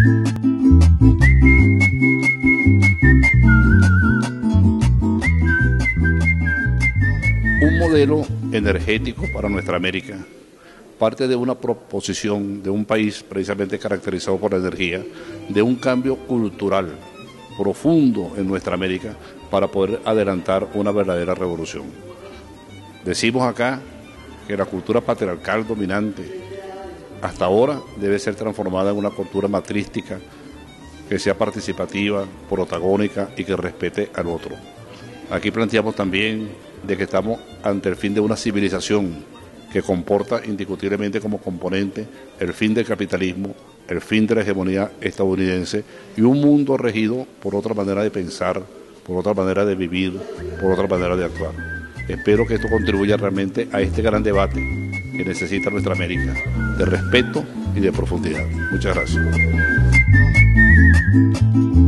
Un modelo energético para nuestra América parte de una proposición de un país precisamente caracterizado por la energía, de un cambio cultural profundo en nuestra América para poder adelantar una verdadera revolución. Decimos acá que la cultura patriarcal dominante hasta ahora debe ser transformada en una cultura matrística que sea participativa, protagónica y que respete al otro. Aquí planteamos también de que estamos ante el fin de una civilización que comporta indiscutiblemente como componente el fin del capitalismo, el fin de la hegemonía estadounidense y un mundo regido por otra manera de pensar, por otra manera de vivir, por otra manera de actuar. Espero que esto contribuya realmente a este gran debate que necesita nuestra América, de respeto y de profundidad. Muchas gracias.